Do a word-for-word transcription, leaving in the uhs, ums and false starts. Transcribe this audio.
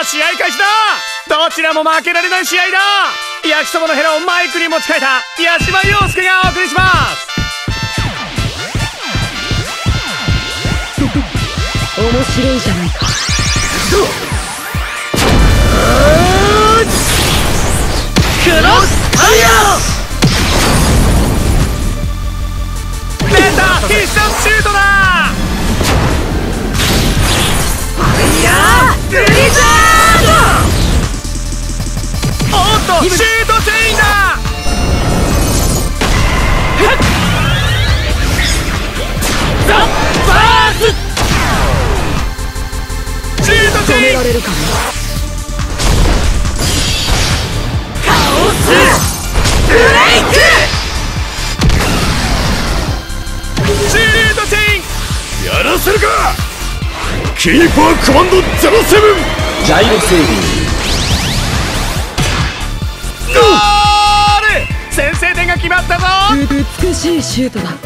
試合開始だ。どちらも負けられない試合だ。焼きそばのヘラをマイクに持ち替えた矢島陽介がお送りします。 面白いじゃないか。 クロスファイヤー。出た必殺シュートだ。 ファイヤーブリザード。 おっとシュートチェインだ。ザ・バースシュートチェイン。 止められるかな。 カオスブレイク。シュートチェイン。 やらせるか。キーパーコマンドゼロセブン。 ジャイロセービゴール。先制点が決まったぞ。 美しいシュートだ。